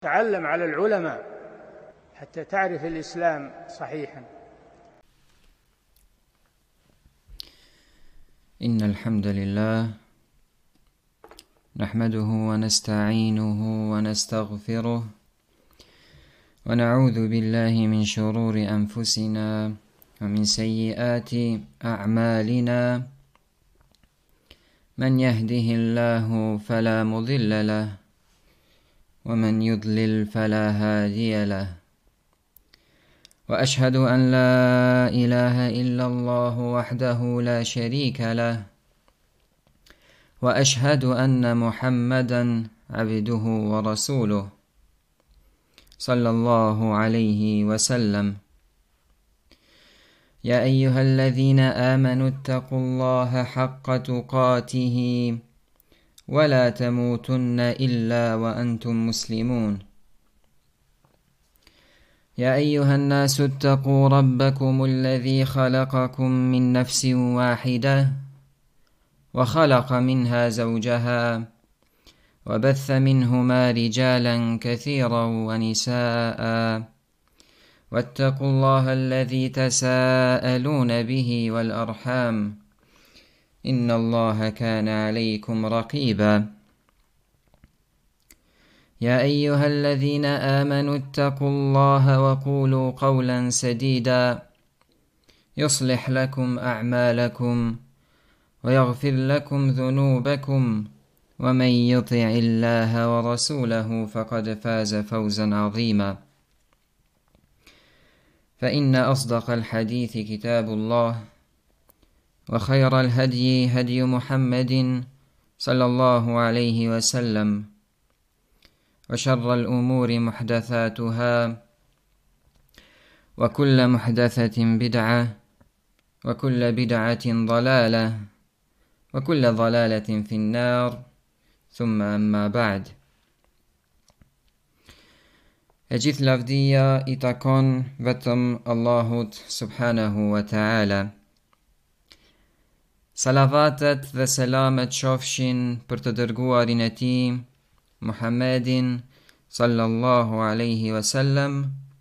تعلم على العلماء حتى تعرف الإسلام صحيحا. إن الحمد لله نحمده ونستعينه ونستغفره ونعوذ بالله من شرور أنفسنا ومن سيئات أعمالنا. من يهده الله فلا مضل له ومن يضلل فلا هادي له، وأشهد أن لا إله إلا الله وحده لا شريك له، وأشهد أن محمدا عبده ورسوله صلى الله عليه وسلم. يا أيها الذين آمنوا اتقوا الله حق تقاته ولا تموتن إلا وأنتم مسلمون. يا أيها الناس اتقوا ربكم الذي خلقكم من نفس واحدة وخلق منها زوجها وبث منهما رجالا كثيرا ونساء، واتقوا الله الذي تساءلون به والأرحام إن الله كان عليكم رقيبا. يا أيها الذين آمنوا اتقوا الله وقولوا قولا سديدا يصلح لكم أعمالكم ويغفر لكم ذنوبكم، ومن يطع الله ورسوله فقد فاز فوزا عظيما. فإن أصدق الحديث كتاب الله، وخير الهدي هدي محمد صلى الله عليه وسلم، وشر الأمور محدثاتها، وكل محدثة بدعة، وكل بدعة ضلالة، وكل ضلالة في النار. ثم أما بعد. E gjithë lavdia I takon vetëm Allahut subhanahu wa ta'ala. Salavatet dhe selamet qofshin për të dërguarin e tij Muhammedin sallallahu alaihi wasallam,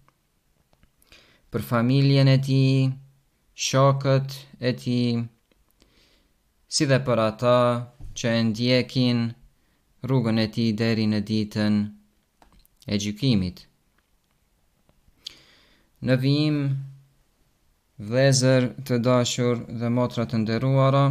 për familjen e tij, shokët e tij, si dhe për ata që e ndjekin rrugën e tij deri në ditën e gjykimit. Në vijim, vëllezër të dashur dhe motra të nderuara,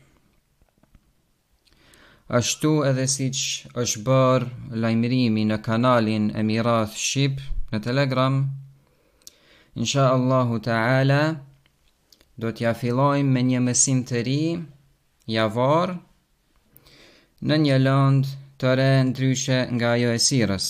ashtu edhe siç është bërë lajmërimi në kanalin e Mirath Shqip në Telegram, insha Allahu Ta'ala do t'ja fillojmë me një mësim të ri, javor, në një lëndë të re ndryshe nga ajo e sirës.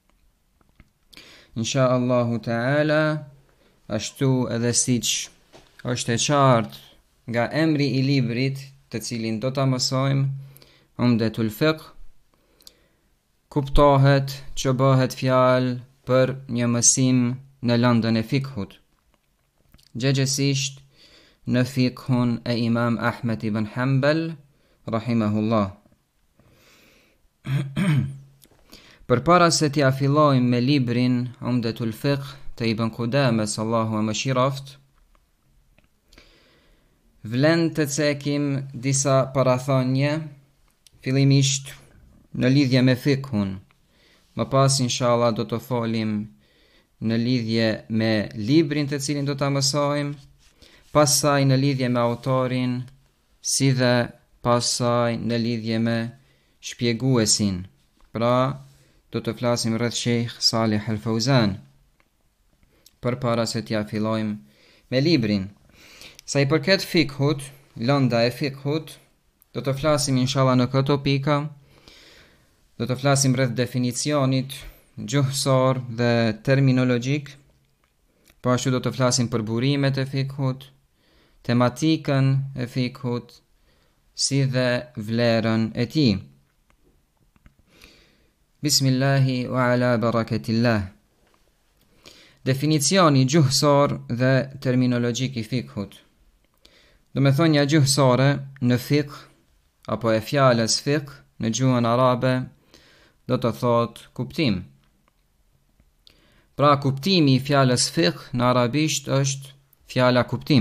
Insha Allahu Ta'ala, ashtu edhe siç është e qartë nga emri I librit të cilin do ta mësojmë, Umdetul Fiqh, kuptohet që bëhet fjalë për një mësim në lëndën e fikhut, gjegjësisht në fikhun e Imam Ahmed ibn Hanbal rahimahullah. Përpara se t'ja fillojmë me librin Umdetul Fiqh të Ibn Qudames, Allahu e mëshiroft, vlen të cekim disa parathonje, fillimisht në lidhje me fikhun. Më pas inshallah do të folim në lidhje me librin të cilin do ta mësojmë, pastaj në lidhje me autorin, si dhe pastaj në lidhje me shpjeguesin. Pra, do të flasim rreth Sheikh Salih Al Fauzan, përpara se t'ja fillojmë me librin. Sa I përket fikhut, lënda e fikhut, do të flasim inshallah në këto pika. Do të flasim rreth definicionit gjuhësor dhe terminologjik, po ashtu do të flasim për burimet e fikhut, tematikën e fikhut, si dhe vlerën e tij. Bismillahi wa ala barakatillah. Definicioni gjuhësor dhe terminologjik I fikhut. Do me thonja gjuhësore në fikh, apo e fjalës fikh në gjuhën arabe, do të thot kuptim. Pra kuptimi I fjalës fiqh në arabisht është fjala kuptim.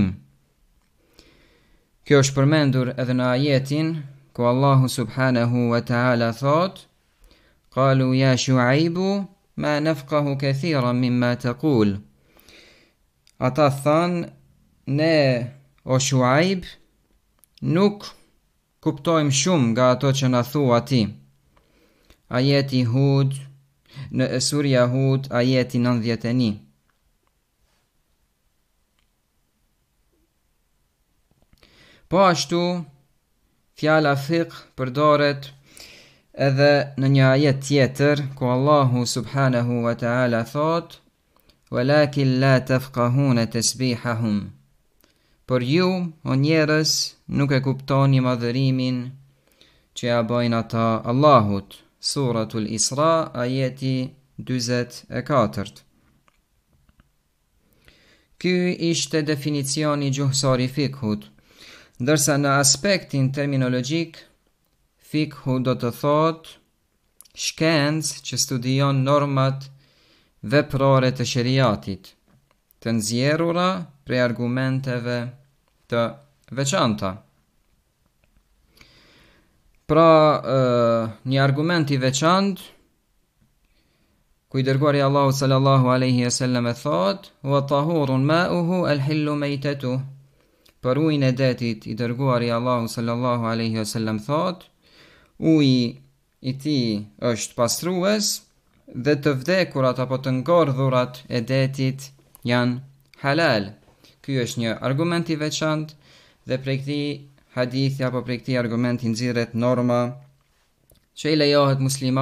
Kjo është përmendur edhe në ajetin ku Allahu subhanahu wa ta'ala thot: "Qalu ya Shu'aibu ma nafqahu kathiran mimma taqul." Ata thanë: "Ne o Shu'aib nuk kuptojmë shumë nga ato që na thua ti." Ajeti Hud në surja Hud ajeti 91. Po ashtu fjala fiqh përdoret edhe në një ajet tjetër ku Allahu subhanahu wa ta'ala thot: "Walakin la tafqahuna tasbihahum." Por ju, o njerëz, nuk e kuptoni madhërimin që ja bojnë ata Allahut. Suratul Isra, ajeti 44. Ky ishte definicioni gjuhësor I fikhut, ndërsa në aspektin terminologjik, fikhu do të thot shkencë që studion normat veprore të sheriatit, të nxjerrura prej argumenteve të veçanta. Pra, një argument I veçantë ku I dërguari Allahu sallallahu alaihi wasallam e thot: "Wa tahurun ma'uhu al-hillu maytatuhu." Për ujin e detit I dërguari Allahu sallallahu alaihi wasallam thot: "Uji I tij është pastrues dhe të vdekurat apo të ngordhurat e detit janë halal." Ky është një argument I veçantë dhe prej këtij hadithi apo prej këtij argumenti nxirret norma që I lejohet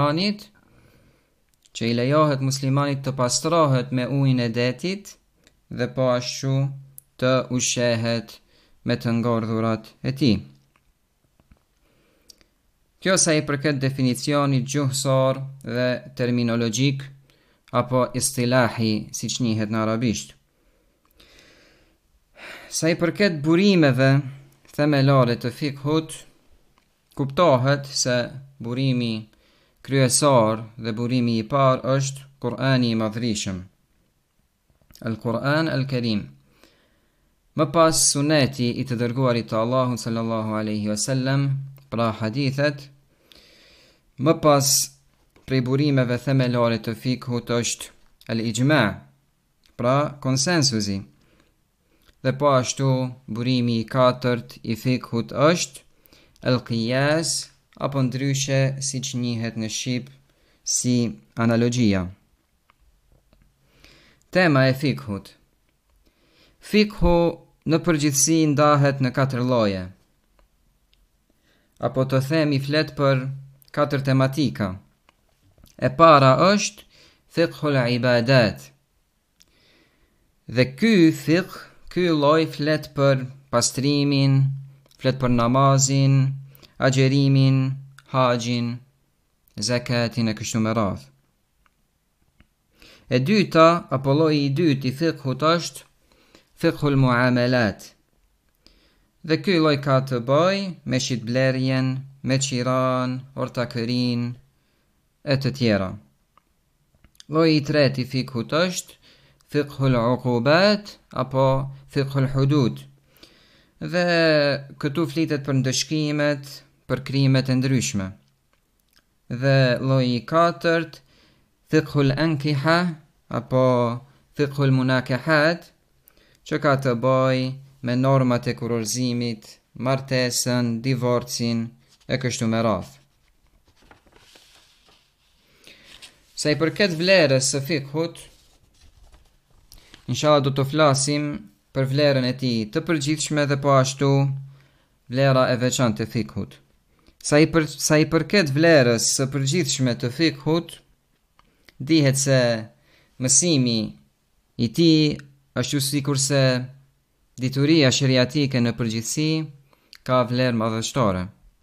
muslimanit të pastrohet me ujin e detit dhe po ashtu të ushqehet me të ngordhurat e tij. Kjo sa I përket definicionit gjuhësor dhe terminologjik apo istilahi siç njihet në arabisht. Sa I përket burimeve themelore të fikhut, kuptohet se burimi kryesor dhe burimi I parë është Kur'ani I Madhërisëm, Al-Kur'an Al-Karim. Më pas suneti I të dërguarit të Allahut sallallahu alaihi wasallam, pra hadithet. Më pas prej burimeve themelore të fikhut është al-ijma', pra konsensusi. Dhe po ashtu burimi I katërt I fikhut është al-qiyas, apo ndryshe siç njihet në shqip si analogjia. Tema e fikhut. Fikhu në përgjithësi ndahet në 4 lloje. Apo të themi flet për 4 tematika. E para është fikhul ibadat. Dhe ky lloj flet për pastrimin, flet për namazin, agjerimin, haxhin, zakatin e kështu me radhë. E dyta, apo lloji I dytë I fikhut është fikhul muamalat. Dhe ky lloj ka të bëjë me shitblerjen, me qiran, ortakërin e të tjera. Lloji I tretë I fikhut është fikhul uqubat apo fikhul hudud. Dhe këtu flitet për ndëshkimet, për krimet e ndryshme. Dhe lloji I katërt fikhul ankiha apo fikhul munakahat, që ka të bëjë me normat e kurorëzimit, martesën, divorcin e kështu me radhë. Sa I përket vlerës së fikhut, inshallah do të flasim për vlerën e tij të përgjithshme dhe po ashtu vlera e veçantë e fikhut. Sa I përket vlerës së përgjithshme të fikhut, dihet se mësimi I tij ashtu sikurse dituria sheriatike në përgjithësi ka vlerë madhështore.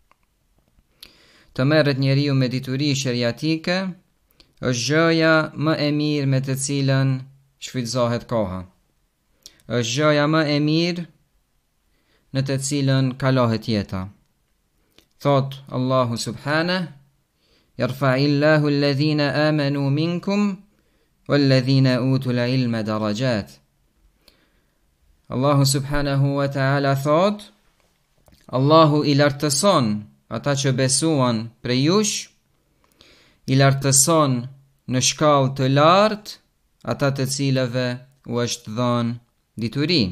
Të merret njeriu me dituri sheriatike është gjëja më e mirë me të cilën shfrytëzohet koha. Është gjëja më e mirë në të cilën kalohet jeta. Thot Allahu subhanahu: "Yarfa'illahu alladhina amanu minkum وَالَّذِينَ أُوتُوا الْعِلْمَ دَرَجَاتٍ. Allahu subhanahu wa ta'ala thot, Allahu i lartëson ata që besuan prej jush, i lartëson në shkallë të lartë ata të cilëve u është dhënë dituri.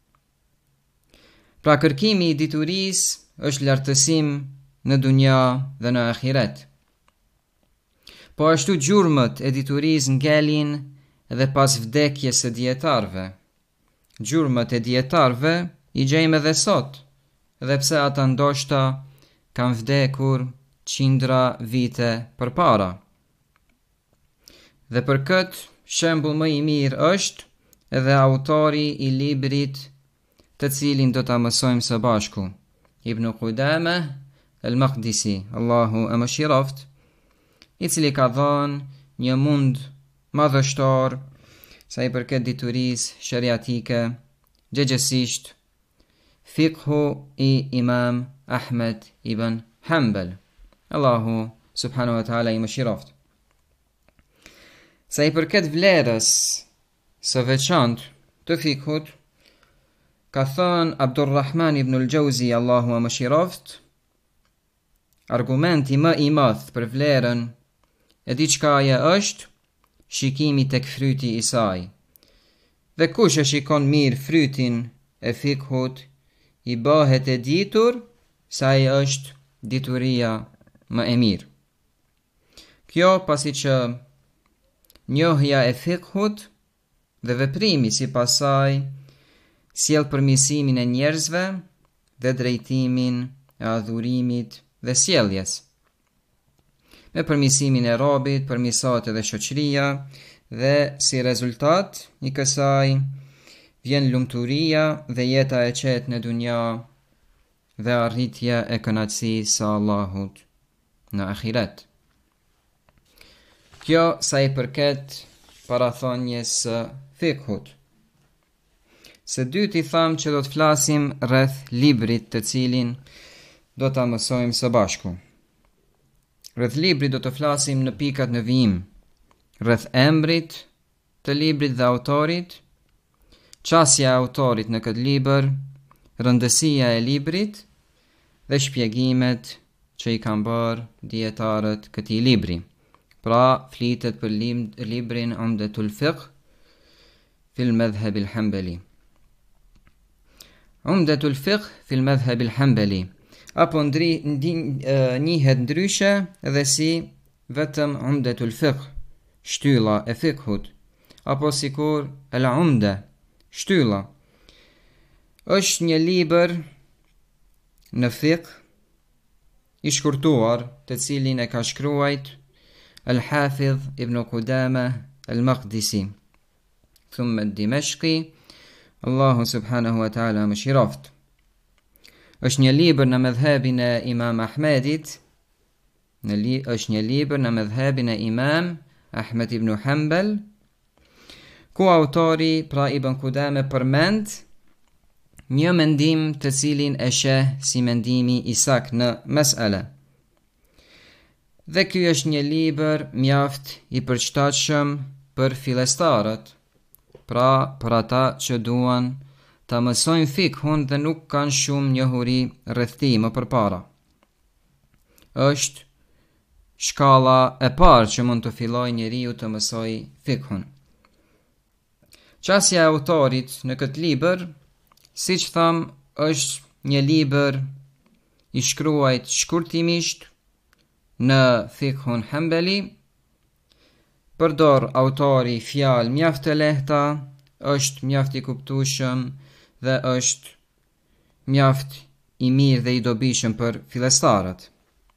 Pra kërkimi i diturisë është lartësim në dunja dhe në ahiret. Po ashtu gjurmët e diturisë ngelin edhe pas vdekjes së dietarëve. Gjurmët e dietarëve i gjejmë edhe sot, edhe pse ata ndoshta kanë vdekur qindra vite përpara. Dhe për këtë shembull më i mirë është edhe autori i librit të cilin do ta mësojmë së bashku, Ibn Qudama al-Maqdisi, Allahu e mëshiroft, i cili ka dhënë një mund madhështor sa i përket diturisë shariatike, gjëgjësisht fiqhu i Imam Ahmed ibn Hanbal. Allahu subhanahu wa ta'ala i mëshiroft. Sa i përket vlerës së veçantë të fiqhut, ka thënë Abdurrahman ibn al-Jauzi, Allahu e mëshiroft, argumenti më i madh për vlerën e diçkaje është shikimi tek fryti i saj. Dhe kush e shikon mirë frytin e fiqhut, i bëhet e ditur se ai është dituria më e mirë. Kjo pasi që njohja e fiqhut dhe veprimi sipas saj sjell përmirësimin e njerëzve dhe drejtimin e adhurimit dhe sjelljes. Me përmirësimin e robit, përmirësohet edhe shoqëria dhe si rezultat i kësaj vjen lumturia dhe jeta e qetë në dunja dhe arritja e kënaqësisë së Allahut në ahiret. Kjo sa i përket parathonjes së fiqhut. Së dyti tham që do të flasim rreth librit të cilin do ta mësojmë së bashku. Rreth librit do të flasim në pikat në vijim, rreth emrit të librit dhe autorit, qasja e autorit në këtë libër, rëndësia e librit dhe shpjegimet që i kanë bërë dietarët këtij libri. Pra flitet për librin Umdatul Fiqh fil Madhhab al-Hanbali. Umdatul Fiqh fil Madhhab al-Hanbali, apo njihet ndryshe edhe si vetëm Umdatul Fiqh, shtylla e fiqhut, apo sikur al-Umda, shtylla. Është një libër në fiqh i shkurtuar, të cilin e ka shkruajt Al-Hafidh Ibn Qudama al-Maqdisi, thumma Dimashqi, Allahu subhanahu wa ta'ala mëshiroft. Është një libër në mëdhhabin e Imam Ahmedit, është një libër në mëdhhabin e Imam Ahmed ibn Hanbal, ku autori pra Ibn Qudame përmend një mendim të cilin e sheh si mendimi i sakt në mesele. Dhe ky është një libër mjaft i përshtatshëm për fillestarët, pra për ata që duan ta mësojnë fiqhun dhe nuk kanë shumë njohuri rreth tij më përpara. Është shkalla e parë që mund të fillojë njeriu të mësojë fiqhun. Qasja e autorit në këtë libër, siç tham, është një libër i shkruajt shkurtimisht në fiqhun Hanbali. Përdor autori fjalë mjaft të lehta, është mjaft i kuptueshëm dhe është mjaft i mirë dhe i dobishëm për fillestarët.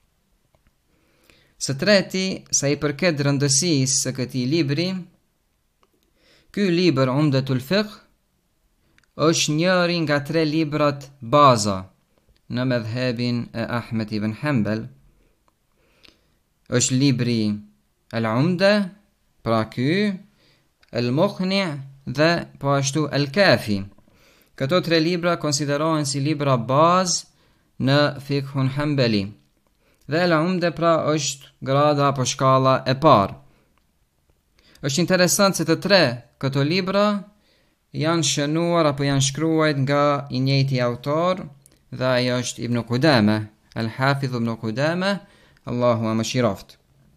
Së treti, sa i përket rëndësisë së këtij libri, ky libër Umdatul Fiqh është njëri nga 3 librat baza në mëdhhabin e Ahmed ibn Hanbal. Është libri Al-Umda, pra ky, Al-Muqni' dhe po ashtu Al-Kafi. Këto 3 libra konsiderohen si libra bazë në fiqhun Hanbali. Dhe Al-Umda pra është grada apo shkalla e parë. Është interesant se të tre këto libra janë shënuar apo janë shkruajt nga I njëjti autor, dhe ai është Ibn Qudama, Al-Hafidh Ibn Qudama, Allahu e mëshiroft.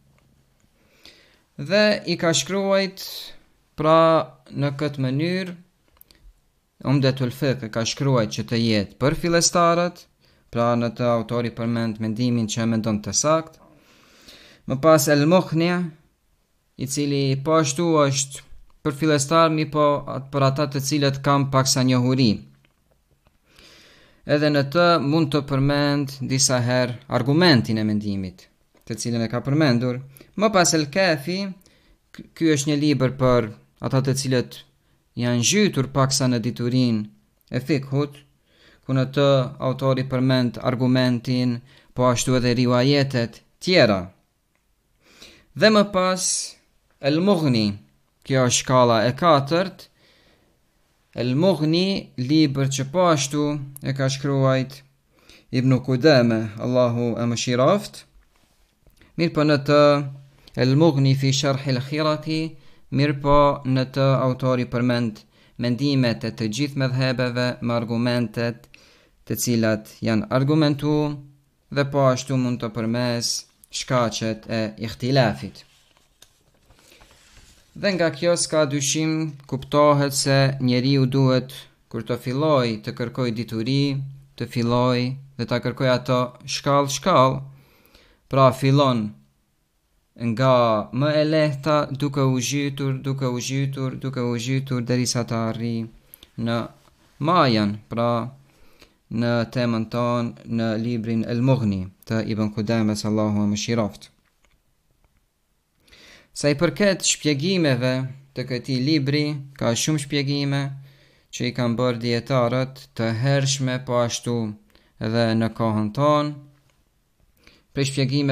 Dhe I ka shkruajt pra në këtë mënyrë, Umdatul Fiqh ka shkruajt që të jetë për fillestarët, pra në të autori përmend mendimin që mendon të sakt. Më pas Al-Mughni, I cili po ashtu është për fillestar, mi po për ata të cilët kam paksa njohuri. Edhe në të mund të përmend disa herë argumentin e mendimit, të cilën e ka përmendur. Më pas Al-Kafi, ky është një libër për ata të cilët janë zhytur paksa në diturin e fikhut, ku në të autori përmend argumentin, po ashtu edhe riwajetet tjera. Dhe më pas Al-Mughni, kjo është shkalla e katërt, Al-Mughni, libër që po ashtu e ka shkruajt Ibn Qudama, Allahu e mëshiroft. Mirë po në të Al-Mughni fi Sharh al-Khiraqi, mirë po në të autori përmend mendimet e të gjithë medhhebeve me argumentet të cilat janë argumentu, dhe po ashtu mund të përmes shkaqet e ihtilafit. Dhe nga kjo s'ka dyshim kuptohet se njeriu duhet kur të filloj të kërkoj dituri, të filloj dhe të kërkoj ato shkallë, pra fillon nga më e lehta duke u zhytur derisa të arri në majan, pra në temën tonë në librin Al-Mughni të Ibn Qudamës, Allahu e mëshiroft. Sa I përket shpjegimeve të këtij libri, ka shumë shpjegime që I kanë bërë dietarët të hershme, po ashtu edhe në kohën tonë. Prej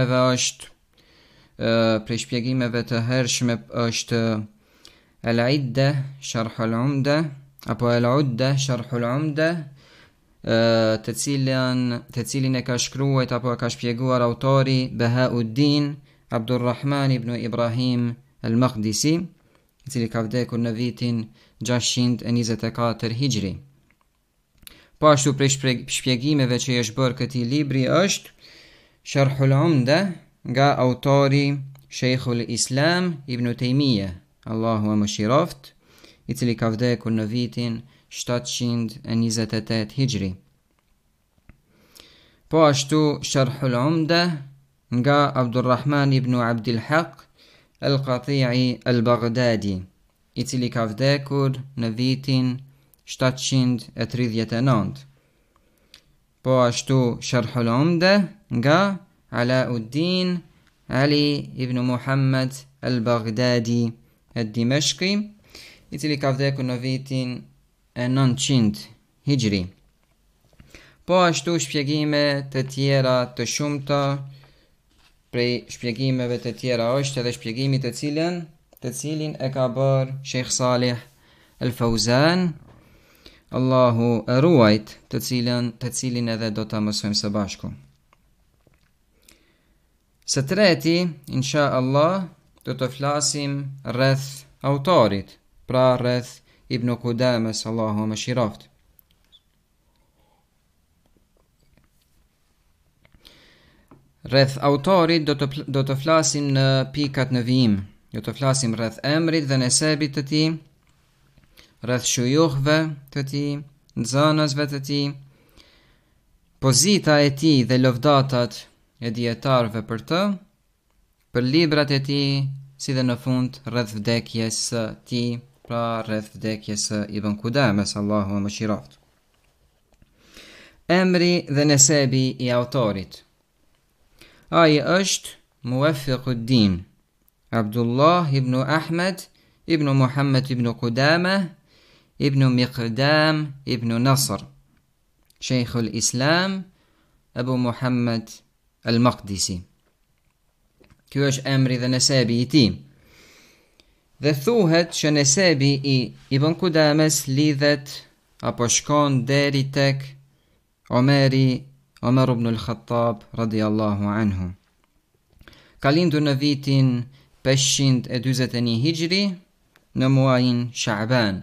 shpjegimeve të hershme është Al-Idda Sharh al-Umda apo Al-Udda Sharh al-Umda, të cilin e ka shkruajt apo e ka shpjeguar autori Bahauddin Abdurrahman ibn Ibrahim al-Maqdisi, I cili ka vdekur në vitin 624 Hijri. Po ashtu prej shpjegimeve që I është bërë këtij libri është Sharhul Umda nga autori Sheikhul Islam Ibn Taymiyah, Allahu e mëshiroft, I cili ka vdekur në vitin 728 Hijri. Po ashtu Sharhul Umda nga Abdurrahman ibn Abdul Haq al-Qati'i al-Baghdadi, I cili ka vdekur në vitin 739. Po ashtu Sharhul Umda nga Alauddin Ali ibn Muhammad al-Baghdadi al-Dimashqi, I cili ka vdekur në vitin 900 Hijri. Po ashtu shpjegime të tjera të shumta. Prej shpjegimeve të tjera është edhe shpjegimi të cilin e ka bërë Sheikh Salih Al-Fawzan, Allahu e ruajt, të cilin edhe do ta mësojmë së bashku. Së treti, insha Allah, do të flasim rreth autorit, pra rreth Ibn Qudamës, Allahu e mëshiroft. Rreth autorit do të flasim në pikat në vijim. Do të flasim rreth emrit dhe nesebit të tij, rreth shujuhve të tij, nxënësve të tij, pozita e tij dhe lëvdatat e dietarëve për të, për librat e tij, si dhe në fund rreth vdekjes së tij, pra rreth vdekjes së Ibn Qudamës, Allahu e mëshiroft. Emri dhe nesebi I autorit. Ai është Muwaffiquddin Abdullah ibn Ahmed ibn Muhammad ibn Qudama ibn Miqdam ibn Nasr, Sheikhul Islam Abu Muhammad al-Maqdisi. Ky është emri dhe nesebi I tij. Dhe thuhet që nesebi I Ibn Qudamës lidhet apo shkon deri tek Omer ibn al-Khattab radiallahu anhu. Ka lindur në vitin 541 hijri në muajin Sha'ban.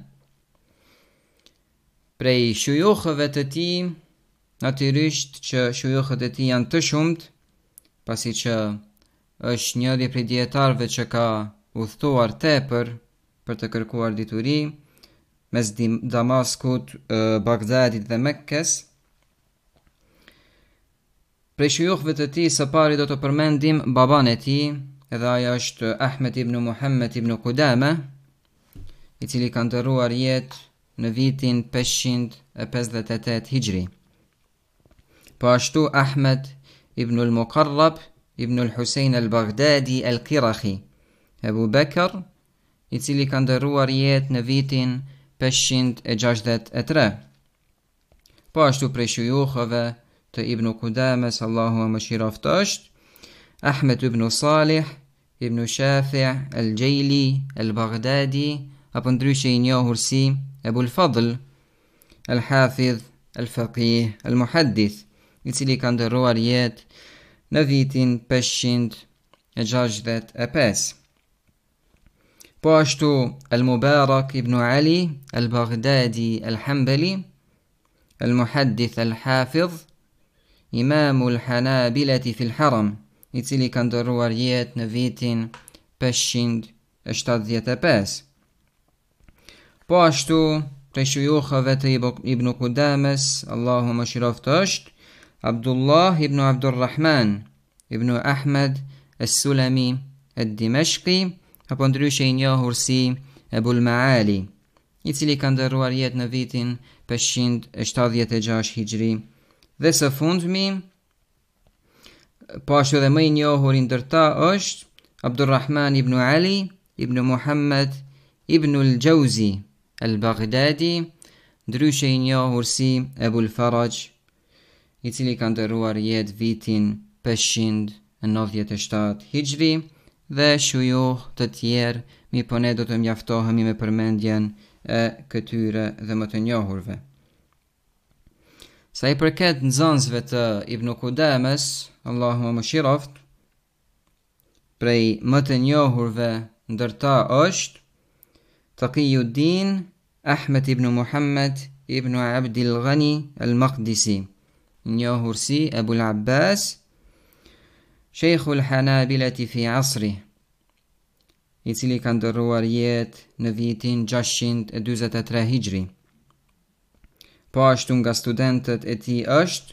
Prej shujukhëve të tij, natyrisht që shujukhët e tij janë të shumt, pasi që është njëri prej dietarëve që ka udhëtuar tepër për të kërkuar dituri mes Damaskut, Bagdadit dhe Mekkes. Prej shujukhëve të tij së pari do të përmendim baban e tij, edhe ai është Ahmed ibn Muhammad ibn Qudama, i cili ka ndëruar jetë në vitin 558 hijri. Po ashtu Ahmed ibn al-Muqarrab ibn al-Husayn al-Baghdadi al-Qirahi, Ebu Bekr, i cili ka ndëruar jetë në vitin 563. Po ashtu prej shujukhëve të Ibn Qudames, Allahu më mëshiroft, është Ahmed ibn Salih ibn Shafi' al-Jayli al-Baghdadi, apo ndryshe i njohur si Ebu al-Fadl al-Hafidh al-Faqih al-Muhaddith, i cili ka ndëruar jetë në vitin 565. Po ashtu al-Mubarak ibn Ali al-Baghdadi al-Hanbali, al-Muhaddith al-Hafidh, imamu al-Hanabilati fil Haram, i cili ka ndëruar jetë në vitin 575. Po ashtu prej shujukhëve të Ibn Qudames, Allahu mëshiroft, është Abdullah ibn Abdurrahman ibn Ahmed as-Sulami ad-Dimashqi, apo ndryshe i njohur si Ebu al-Maali, i cili ka ndëruar jetë në vitin 576 hijri. Dhe së fundmi, po ashtu dhe më i njohur i ndërta, është Abdurrahman ibn Ali ibn Muhammad ibn al-Jawzi al-Baghdadi, ndryshe i njohur si Ebu al-Faraj, i cili ka ndëruar jetë vitin 597 hijri, dhe shujuh të tjerë, mi po ne do të mjaftohemi me përmendjen e këtyre dhe më të njohurve. Sa i përket nxënësve të Ibn Qudames, Allahu më mëshiroft, prej më të njohurve ndërta është Taqiyuddin Ahmed ibn Muhammad ibn Abdil Ghani al-Maqdisi, njohur si Ebu al-Abbas, Sheikhu al-Hanabilati fi asri, i cili ka ndëruar jetë në vitin 643 hijri. Po ashtu nga studentët e tij është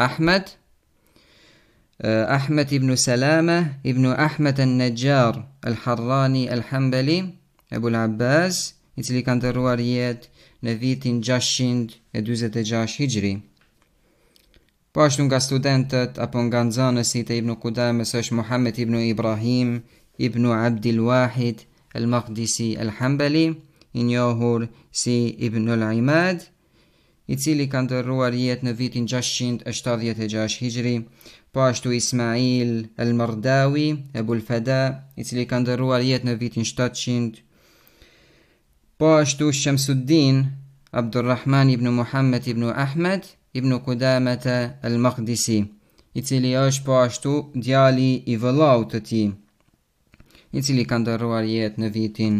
Ahmed ibn Salama ibn Ahmed al-Najjar al-Harrani al-Hanbali, Ebu al-Abbas, i cili ka ndëruar jetë në vitin 646 hijri. Po ashtu nga studentët apo nga nxënësit e Ibn Qudames është Muhammed ibn Ibrahim ibn Abdil Wahid al-Maqdisi al-Hanbali, i njohur si Ibn al-Imad, i cili ka ndëruar jetë në vitin 676 hijri. Po ashtu Ismail al-Mardawi Ebu al-Fada, i cili ka ndëruar jetë në vitin 700. Po ashtu Shamsuddin Abdurrahman ibn Muhammad ibn Ahmed ibn Qudamata al-Maqdisi, i cili është po ashtu djali i vëllaut të tij, i cili ka ndëruar jetë në vitin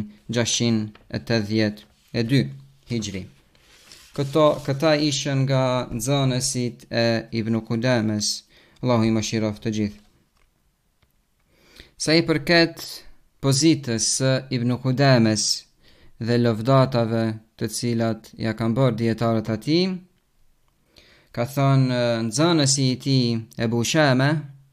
682 hijri. Këta ishën nga nxënësit e Ibn Qudames, Allahu i mëshiroft të gjithë. Sa i përket pozitës së Ibn Qudames dhe lëvdatave të cilat ja kanë bërë dietarët atij, ka thënë nxënësi i tij Ebu Shama,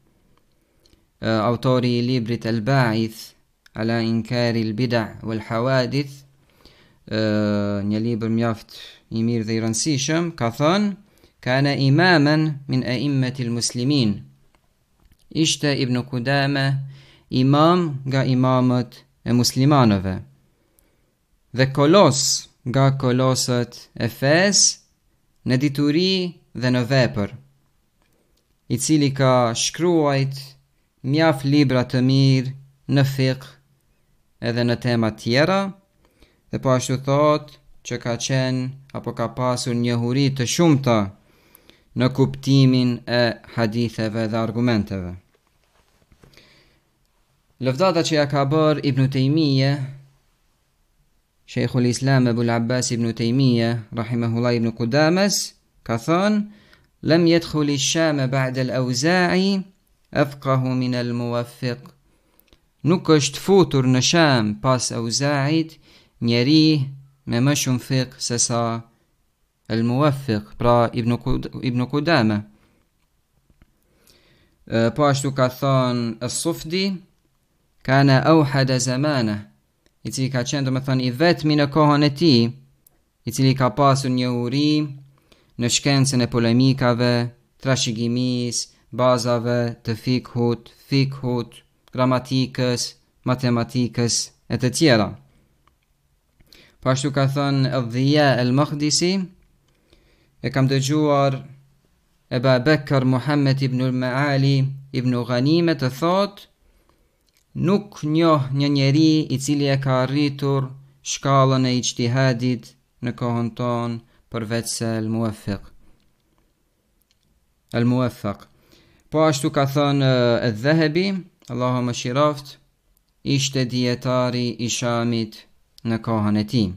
autori i librit al-Ba'ith ala inkari al-bid'a wal hawadith, një libër mjaft i mirë dhe i rëndësishëm, ka thënë kana imaman min a'immati al-muslimin, ishte Ibn Qudama imam nga imamët e muslimanëve dhe kolos nga kolosët e fesë në dituri dhe në vepër, i cili ka shkruajt mjaft libra të mirë në fiqh edhe në tema tjera, dhe po ashtu thot që ka qenë apo ka pasur njohuri të shumta në kuptimin e haditheve dhe argumenteve. Lëvdata që ja ka bërë Ibn Tejmije, Sheikhul Islam Abul Abbas Ibn Tejmije, rahimahullah Ibn Qudames, ka thënë, lem yadkhuli Shame ba'da al-Auza'i afqahu min al-Muwaffiq. Nuk është futur në Sham pas Auza'it njeri me më shumë fiqh se sa al-Muwaffiq, pra Ibn Qudame. Po ashtu ka thënë As-Sufdi, kana awhada zamana, i cili ka qenë domethënë i vetmi në kohën e tij, i cili ka pasur një uri në shkencën e polemikave, trashëgimisë, bazave të fikhut, gramatikës, matematikës e të tjera. Po ashtu ka thënë Adhiya al-Maqdisi, e kam dëgjuar Eba Bekër Muhammed ibn al-Maali ibn Ghanime të thot, nuk njoh një njeri i cili e ka arritur shkallën e ijtihadit në kohën tonë përveç se al-Muwaffaq. Po ashtu ka thënë al-Dhahabi, Allahu më shiroft, ishte dietari i Shamit në kohën e tij.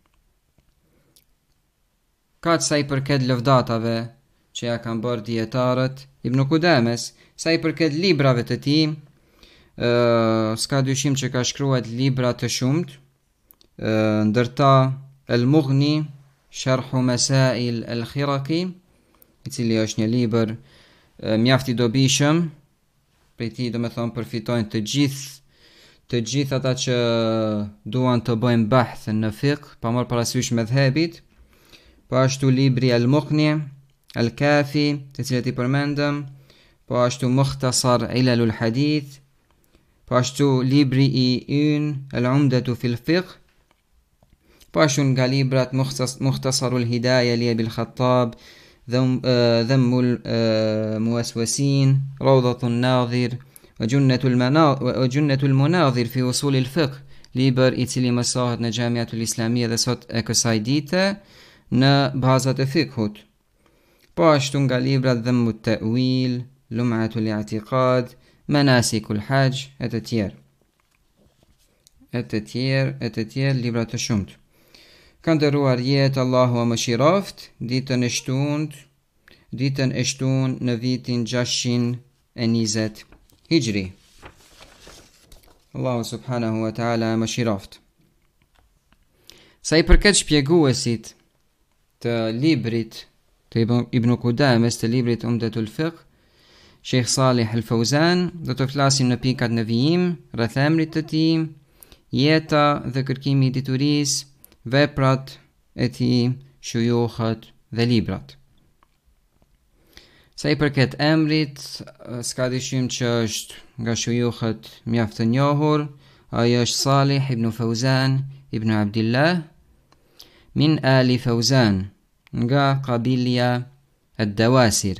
Ka sa i përket lëvdatave që ja kanë bërë dietarët Ibn Qudames, sa i përket librave të tij, s'ka dyshim që ka shkruar libra të shumt, ndërta Al-Mughni, Sharhu Masail al-Khiraqi, i cili është një libër mjaft i dobishëm, prej tij domethënë përfitojnë të gjithë ata që duan të bëjnë bahth në fiqh, pa marrë parasysh mëdhëbit. Po ashtu libri Al-Mughni, Al-Kafi, të cilët i përmendëm, po ashtu Mukhtasar Ilalul Hadith, po ashtu libri i Al-Umdatu fil Fiqh, po ashtu nga librat Mukhtasarul Hidaya li Abil Khattab, Dhammul Muwaswasin, Rawdatun Nadhir, Junnatul Munadhir fi Usulil Fiqh, libër i cili mësohet në Xhamiatul Islamia dhe sot e kësaj dite në bazat e fiqhut. Po ashtu nga librat Dhammut Ta'wil, Lum'atul I'tiqad, Manasikul Hajj, e të tjerë libra të shumt. Kanë dëruar jetë Allahu më shiroft, ditën e shtunë në vitin 620 Hijri. Allahu subhanahu wa ta'ala më shiroft. Sa i përket shpjeguesit të librit të Ibn Qudames, të librit Umdatul Fiqh, Sheikh Salih Al-Fawzan, do të flasim në pikat në vijim, rreth emrit të tij, jeta dhe kërkimi i diturisë, veprat e tij, shujuhat dhe librat. Sa i përket emrit, s'ka dyshim që është nga shujuhat mjaft të njohur, ai është Salih ibn Fawzan ibn Abdullah min Ali Fawzan, nga kabilja ad-Dawasir.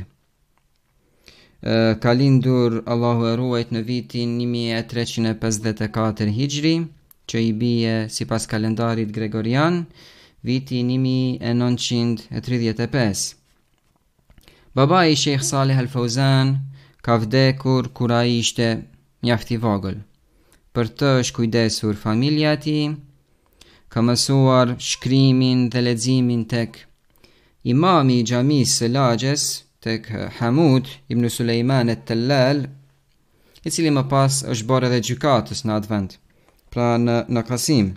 Ka lindur, Allahu e ruajt, në vitin 1354 Hijri, që i bie sipas kalendarit gregorian viti 1935. Baba i Sheikh Salih Al-Fawzan ka vdekur kur ai ishte mjaft i vogël. Për të është kujdesur familja e tij, ka mësuar shkrimin dhe leximin tek imami i xhamisë së lagjes, tek Hamud ibn Sulejman at-Tallal, i cili më pas është bërë edhe gjykatës në atë vend, pra në Qasim.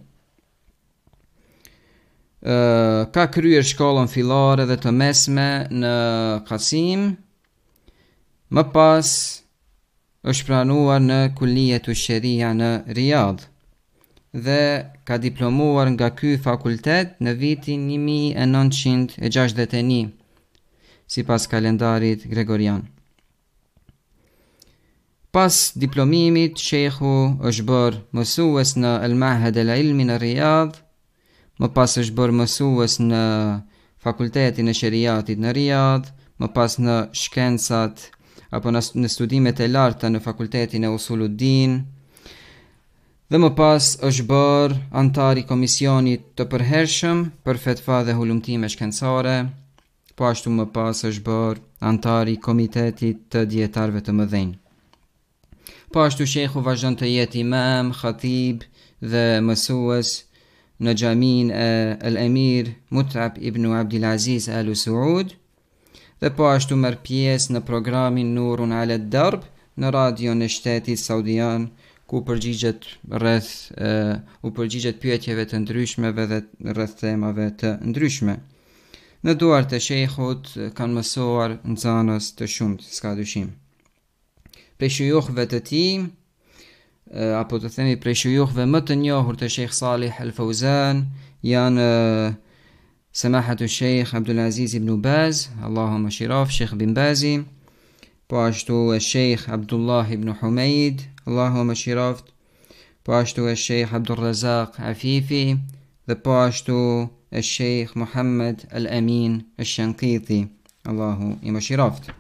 Ka kryer shkollën fillore dhe të mesme në Qasim, më pas është pranuar në Kulliyetu Sharia në Riyadh dhe ka diplomuar nga ky fakultet në vitin 1961 sipas kalendarit gregorian. Pas diplomimit, sheikhu është bërë mësues në Al-Mahad al-Ilmi në Riyadh, më pas është bërë mësues në fakultetin e sheriatit në Riyadh, më pas në shkencat apo në studimet e larta në fakultetin e Usuluddin, dhe më pas është bërë antar i komisionit të përhershëm për fetva dhe hulumtime shkencore, po ashtu më pas është bërë antar i komitetit të dietarëve të mëdhenj. Po ashtu shejhu vazhdon të jetë imam, khatib dhe mësues në xhamin e El-Emir Mut'ab ibn Abdul Aziz Al Saud, dhe po ashtu merr pjesë në programin Nurun ala Darb në radion e shtetit saudian, ku përgjigjet pyetjeve të ndryshmeve dhe rreth temave të ndryshme. Në duart e shejhut kanë mësuar nxënës të shumt, s'ka dyshim. Prej shujuhve të tij, apo të themi prej shujuhve më të njohur të Sheikh Salih Al Fawzan, janë Samahatu Sheikh Abdul Aziz ibn Baz, Allahumma shiraf, Sheikh bin Bazi, po ashtu e Sheikh Abdullah ibn Humaid, Allahumma shiraf, po ashtu e Sheikh Abdul Razak Afifi, dhe po ashtu e Sheikh Muhammad Al-Amin Al-Shankiti, Allahu i mëshiroft.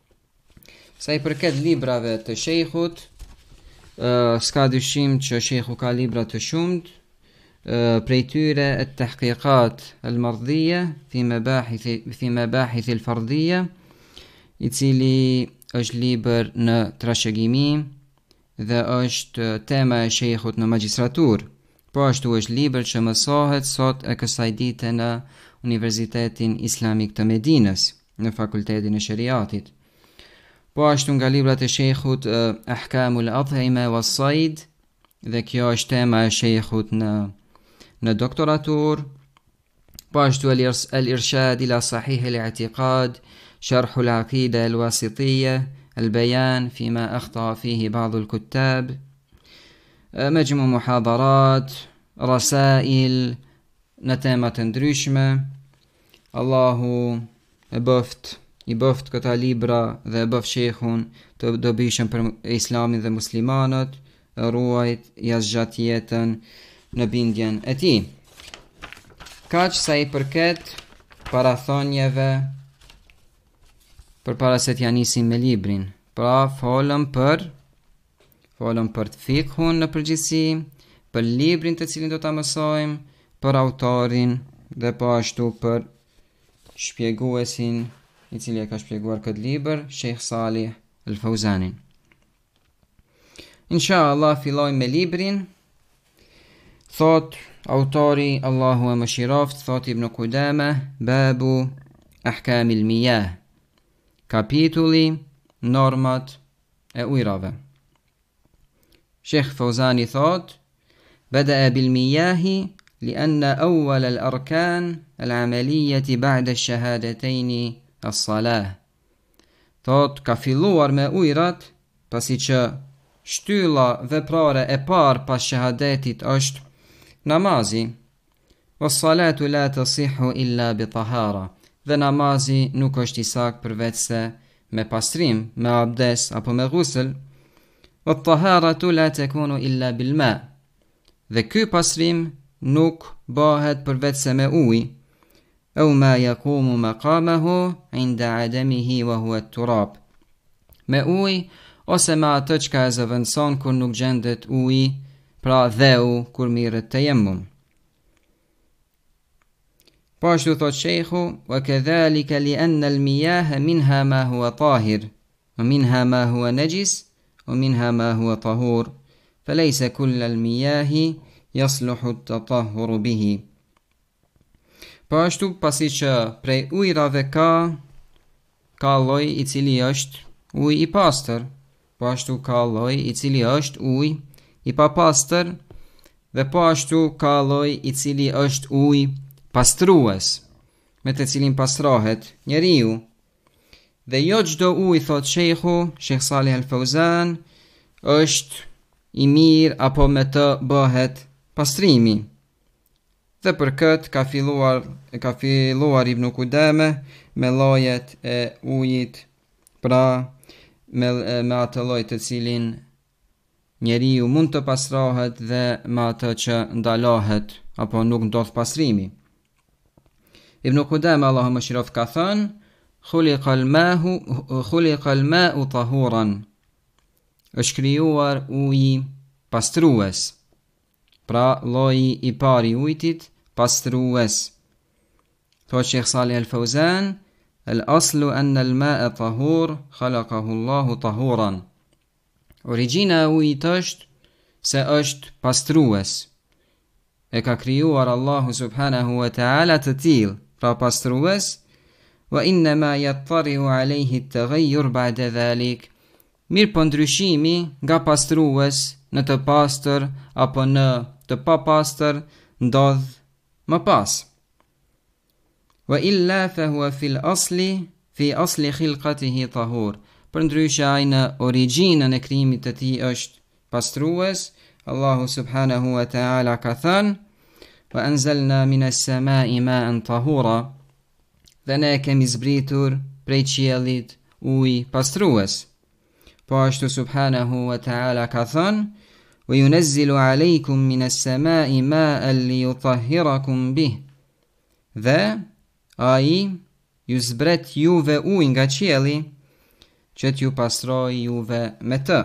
Sa i përket librave të shejhut, s'ka dyshim që shejhu ka libra të shumt, prej tyre at-tahqiqat al-mardhiyya fi mabahith al-fardhiyya, i cili është libër në trashëgimi dhe është tema e shejhut në magjistraturë. Po ashtu është libër që mësohet sot e kësaj dite në Universitetin Islamik të Medinës, në Fakultetin e Shariatit. Po ashtu nga librat e shejhut Ahkamul Adhima was-Sayd, dhe kjo është tema e shejhut në doktoratur. Po ashtu Al-Irshad ila Sahih al-I'tiqad, Sharh al-Aqida al-Wasitiyya, Al-Bayan fima akhta fihi ba'd al-kuttab, Majmu muhadarat, rasail në tema të ndryshme. Allahu i bëft këta libra dhe e bëft shejhun të dobishëm për Islamin dhe muslimanët, ruajt jashtëgjat jetën në bindjen e tij. Kaq sa i përket parathonjeve përpara se t'ja nisim me librin. Pra folëm për të fikhun në përgjithësi, për librin të cilin do ta mësojmë, për autorin dhe po ashtu për shpjeguesin i cili e ka shpjeguar këtë libër, Sheikh Salih Al Fawzanin. Inshallah fillojmë me librin. Thot autori, Allahu e mëshiroft, thot Ibn Qudama, Babu Ahkamil Miyah, kapitulli normat e ujrave. Sheikh Fawzani thot: بدأ بالمياه لأن أول الأركان العملية بعد الشهادتين الصلاة. Thot ka filluar me ujrat, pasi që shtylla veprare e parë pas shahadetit është namazi. Was-salatu la tasihhu illa bi tahara. Dhe namazi nuk është i saktë përveç se me pastrim, me abdes apo me ghusl. Wat-taharatu la takunu illa bil ma. Dhe ky pastrim nuk bëhet përveç se me ujë, au ma yaqumu maqamahu inda adamihi wa huwa at-turab. Me ujë ose me atë çka e zëvendëson kur nuk gjendet uji, pra dheu kur mirret tayammum. Po ashtu thot shejhu, wa kadhalika li anna al-miyah minha ma huwa tahir, wa minha ma huwa najis, wa minha ma huwa tahur. فليس كل المياه يصلح التطهر به. Po ashtu pasi që prej ujrave ka lloj i cili është ujë i pastër, po ashtu ka lloj i cili është ujë i papastër, dhe po ashtu ka lloj i cili është ujë pastrues, me të cilin pastrohet njeriu. Dhe jo çdo ujë, thot shejhu, Sheikh Salih Al Fawzan, është i mirë apo me të bëhet pastrimi. Dhe për këtë ka filluar Ibn Qudama me llojet e ujit, pra me atë lloj të cilin njeriu mund të pastrohet dhe me atë që ndalohet apo nuk ndodh pastrimi. Ibn Qudama, Allahu mëshiroft, ka thënë: khuliqa al-ma'u tahuran. Është krijuar uji pastrues, pra lloji i parë i ujit pastrues. Thot Sheikh Salih Al Fawzan: al-aslu anna al-ma'a tahur khalaqahu Allahu tahuran. Origjina e ujit është se është pastrues. E ka krijuar Allahu subhanahu wa ta'ala të tillë, pra pastrues. Wa innama yattari'u alayhi at-taghayyur ba'da dhalik. Mirë po ndryshimi nga pastrues në të pastër apo në të papastër ndodh më pas. Wa illa fa huwa fi asli khilqatihi tahur. Për ndryshe ai në origjinën e krijimit të tij është pastrues. Allahu subhanahu wa ta'ala ka thënë: "Wa anzalna minas sama'i ma'an tahura." Dhe ne kemi zbritur prej qiellit ujë pastrues. Po ashtu subhanahu wa ta'ala ka thënë: "Wa yunazzilu 'alaykum minas sama'i ma'an liyutahhirakum bih." Dhe ai ju zbret juve ujë nga qielli që t'ju pastroj juve me të.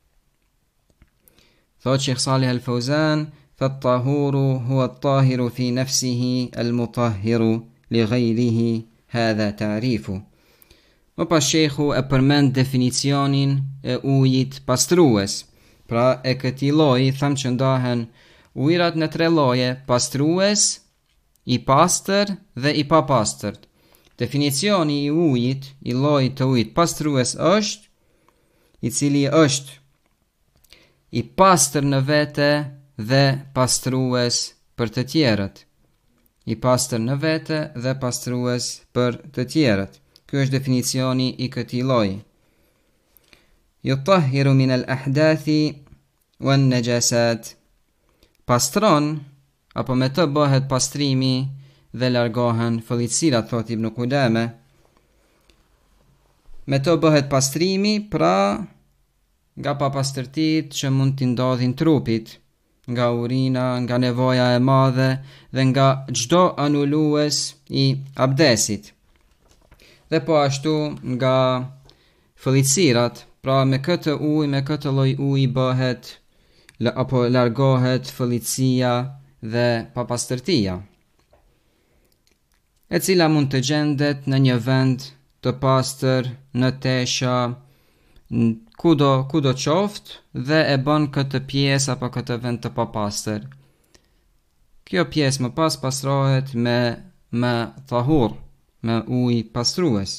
Thot Sheikh Salih Al-Fawzan: "Fa-at-tahuru huwa at-tahiru fi nafsihi al-mutahhiru li ghayrihi, hadha ta'rifu." Më pas Sheikhu e përmend definicionin e ujit pastrues. Pra e këtij lloji tham që ndahen ujërat në 3 lloje: pastrues, i pastër dhe i papastërt. Definicioni i ujit, i llojit të ujit pastrues është i cili është i pastër në vete dhe pastrues për të tjerët. I pastër në vete dhe pastrues për të tjerët. Ky është definicioni i këtij lloji. Yutahhiru min al-ahdathi wan najasat. Pastron apo me të bëhet pastrimi dhe largohen fëllitësirat, thot Ibn Qudame. Me të bëhet pastrimi, pra nga papastërtit që mund t'i ndodhin trupit, nga urina, nga nevoja e madhe dhe nga çdo anulues i abdesit. Dhe po ashtu nga fëllitësirat, pra me këtë ujë, me këtë lloj uji bëhet apo largohet fëllitësia dhe papastërtia, e cila mund të gjendet në një vend të pastër, në tesha, kudo qoftë, dhe e bën këtë pjesë apo këtë vend të papastër. Kjo pjesë më pas pastrohet me tahur, me ujë pastrues.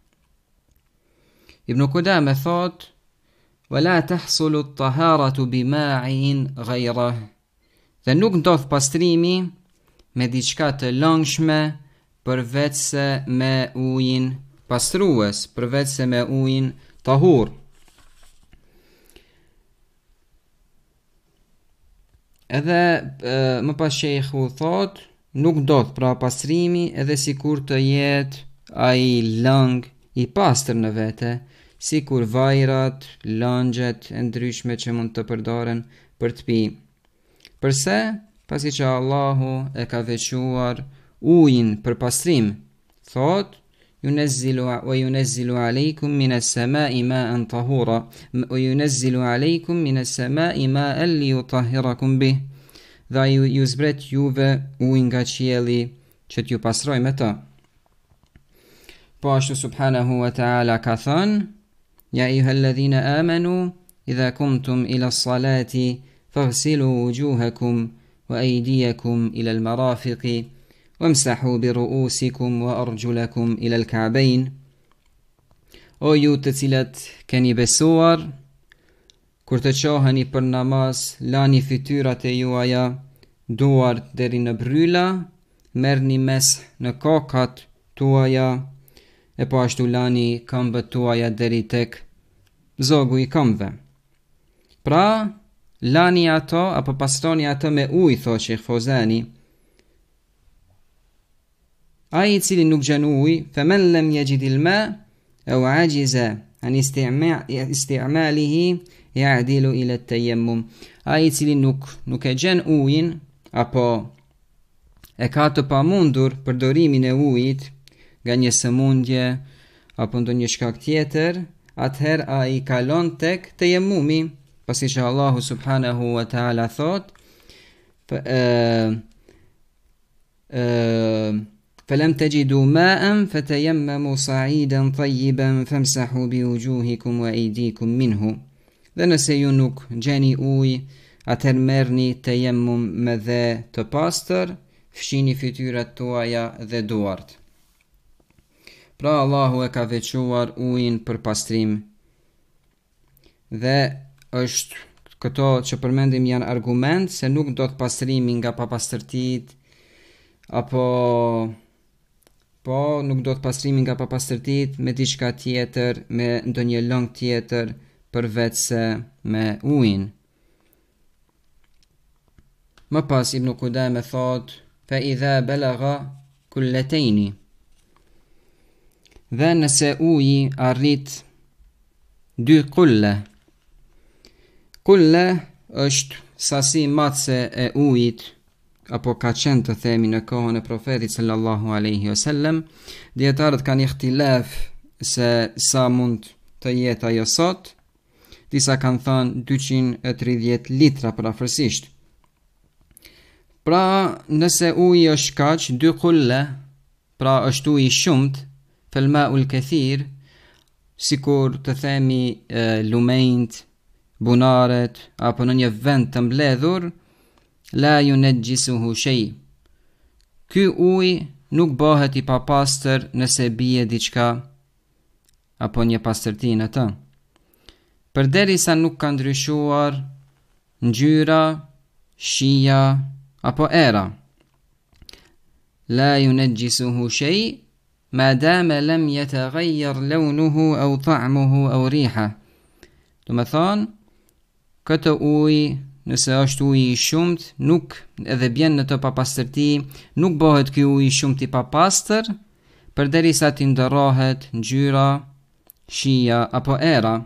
Ibn Qudame thot: "Wala tahsulu at-taharatu bima'in ghayrah." Dhe nuk ndodh pastrimi me diçka të lëngshme përveç se me ujin pastrues, përveç se me ujin tahur. Edhe më pas Sheikhu thot, nuk ndodh pra pastrimi edhe sikur të jetë ai lëng i pastër në vete, sikur vajrat, lëngjet e ndryshme që mund të përdoren për të pi. Përse? Pasi që Allahu e ka veçuar ujin për pastrim, thot: "Yunazzilu alaykum minas sama'i ma'an tahura, wa yunazzilu alaykum minas sama'i ma'an liyutahhirakum bih." Dhe ju zbret juve ujë nga qielli që t'ju pastroj me të. Po ashtu subhanahu wa ta'ala ka thënë: "Ya ayyuhalladhina amanu idha kumtum ila as-salati faghsilu wujuhakum wa aydiyakum ila al-marafiqi wamsahu bi ru'usikum wa arjulakum ila al-ka'bayn." O ju të cilët keni besuar, kur të qoheni për namaz, lani fytyrat e juaja, duart deri në bryla, merrni mes në kokat tuaja, e po ashtu lani këmbët tuaja deri tek zogu i këmbëve. Pra, lani ato apo pastroni ato me ujë, thot Sheikh Fawzani. Ai i cili nuk gjen ujë, faman lam yajid al-ma aw ajiza an isti'malihi ya'dilu ila at-tayammum. Ai i cili nuk e gjen ujin apo e ka të pamundur përdorimin e ujit nga një sëmundje apo ndonjë shkak tjetër, atëherë ai kalon tek tejemmumi, pasi që Allahu subhanahu wa ta'ala thot: "Falam tajidu ma'an fatayammamu sa'idan tayyiban famsahu biwujuhikum wa aydikum minhu." Dhe nëse ju nuk gjeni ujë, atëherë merrni tejemmum me dhe të pastër, fshini fytyrat tuaja dhe duart. Pra Allahu e ka veçuar ujin për pastrim. Dhe është këto që përmendim janë argument se nuk do të pastrimi nga papastërtitë nuk do të pastrimi nga papastërtitë me diçka tjetër, me ndonjë lëng tjetër përveç se me ujin. Më pas Ibn Qudame thot: fa idha balagha kullataini. Dhe nëse uji arrit 2 kulle. Kulle është sasi matse e ujit, apo ka qenë të themi në kohën e profetit sallallahu alaihi wasallam. Dietarët kanë ihtilaf se sa mund të jetë ajo sot. Disa kanë thënë 230 litra përafërsisht. Pra nëse uji është kaq 2 kulle, pra është uji shumt, fel ma'ul kathir, sikur të themi lumejt, bunaret, apo në një vend të mbledhur, la yunajjisuhu shay. Ky ujë nuk bëhet i papastër nëse bie diçka apo një pastërti në të, përderisa nuk ka ndryshuar ngjyra, shija apo era. La yunajjisuhu shay ma dama lam yataghayyar lawnuhu aw ta'muhu aw riha. Do të thonë, këtë ujë, nëse është uji i shumt, nuk edhe bjen në të papastërti, nuk bëhet ky ujë i shumt i papastër, përderisa të ndërrohet ngjyra, shija apo era.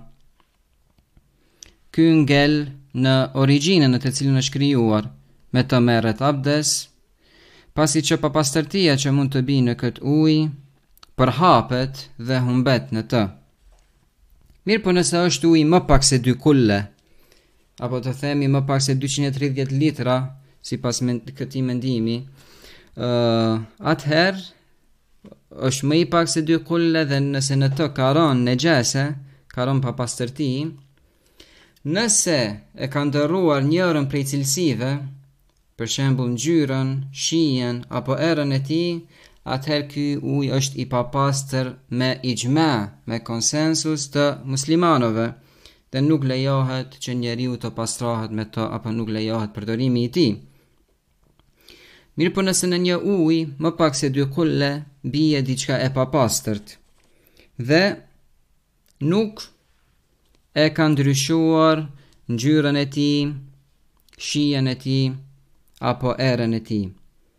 Ky ngel në origjinën në të cilën është krijuar, me të merret abdes, pasi që papastërtia që mund të bijë në këtë ujë përhapet dhe humbet në të. Mirë, po nëse është ujë më pak se 2 kulle, apo të themi më pak se 230 litra, sipas këtij mendimi, atëherë është më i pak se 2 kulle dhe nëse në të ka rënë nejase, ka rënë papastërti, nëse e ka ndërruar njërën prej cilësive, për shembull ngjyrën, shijen apo erën e tij, atëherë ky ujë është i papastër me ijma, me konsensus të muslimanëve, dhe nuk lejohet që njeriu të pastrohet me to, apo nuk lejohet përdorimi i tij. Mirë, po nëse në një ujë më pak se 2 kulle bie diçka e papastërt dhe nuk e ka ndryshuar ngjyrën e tij, shijen e tij apo erën e tij.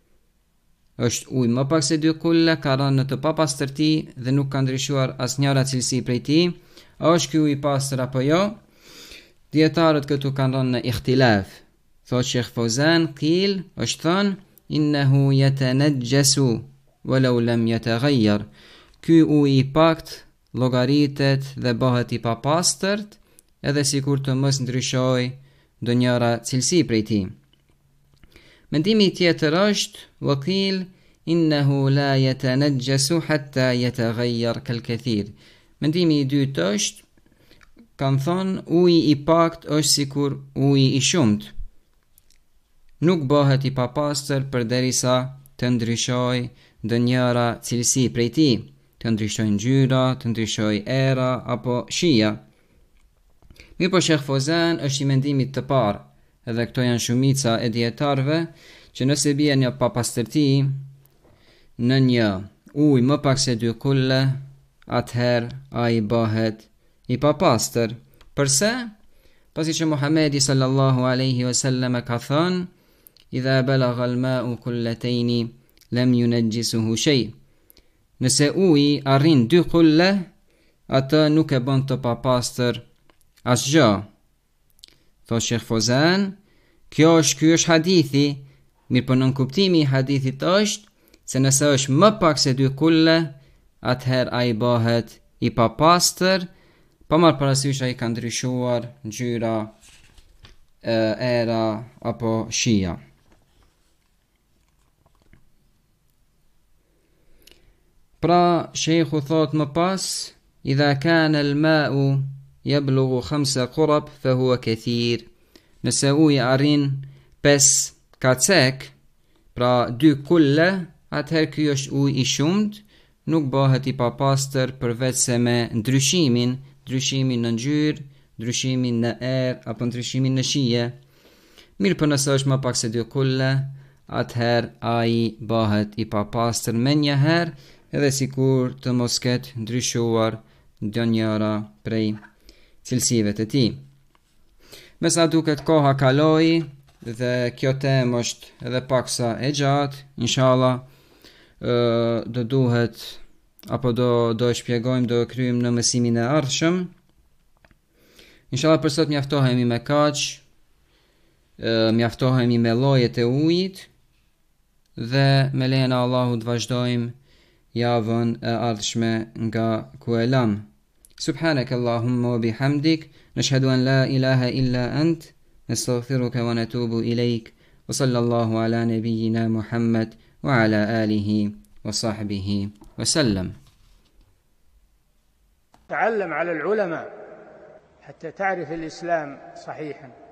Është ujë më pak se 2 kulle, ka rënë në të papastërti dhe nuk ka ndryshuar asnjëra cilësi prej tij. A është ky ujë i pastër apo jo? Dietarët këtu kanë rënë në ihtilaf. Thot Sheikh Fauzan, qil, është thënë, innehu yatanajjasu walau lam yataghayyar. Ky ujë i pakt llogaritet dhe bëhet i papastërt, edhe sikur të mos ndryshoj ndonjëra cilësi prej tij. Mendimi tjetër është, wa qil innehu la yatanajjasu hatta yataghayyar kal kathir. Mendimi i dytë është, kanë thonë, uji i pakt është sikur uji i shumt. Nuk bëhet i papastër përderisa të ndryshoj ndonjëra cilësi prej tij, të ndryshoj ngjyra, të ndryshoj era apo shija. Mirë, po Sheikh Fauzan është i mendimit të parë, edhe këto janë shumica e dietarëve, që nëse bie një papastërti në një ujë më pak se 2 kulle, atëherë ai bëhet i papastër. Përse? Pasi që Muhamedi sallallahu alaihi wasallam ka thënë, idha balagha al-ma'u kullataini lam yunajjisuhu shay. Nëse uji arrin 2 kulle, atë nuk e bën të papastër asgjë. Thot Sheikh Fauzan, ky është hadithi, mirë, po nën kuptimi i hadithit është se nëse është më pak se 2 kulle, atëherë ai bëhet i papastër, pa marrë parasysh ai ka ndryshuar ngjyra, era apo shija. Pra, sheikhu thot më pas, idha kana al-ma'u يبلغ 5 قرب فهو كثير. Nëse uji arrin 5 kacek, pra 2 kulle, atëherë ky është ujë i shumt, nuk bëhet i papastër përveç se me ndryshimin në ngjyrë, ndryshimin në erë apo ndryshimin në shije. Mirë, për nëse është më pak se 2 kulle, atëherë ai bëhet i papastër menjëherë, edhe sikur të mos ketë ndryshuar ndonjëra prej cilësive të tij. Me sa duket koha kaloi dhe kjo temë është edhe paksa e gjatë, inshallah do duhet apo do shpjegojmë, do kryejmë në mësimin e ardhshëm. Inshallah për sot mjaftohemi me kaq, mjaftohemi me llojet e ujit dhe me lejen e Allahut vazhdojmë javën e ardhshme nga ku e lam. Subhanak Allahumma wa bihamdik, nashhadu an la ilaha illa ant, nastaghfiruka wa natubu ilayk, wa sallallahu ala nabiyyina Muhammad wa ala alihi wa sahbihi wa sallam. تعلم على العلماء حتى تعرف الإسلام صحيحا.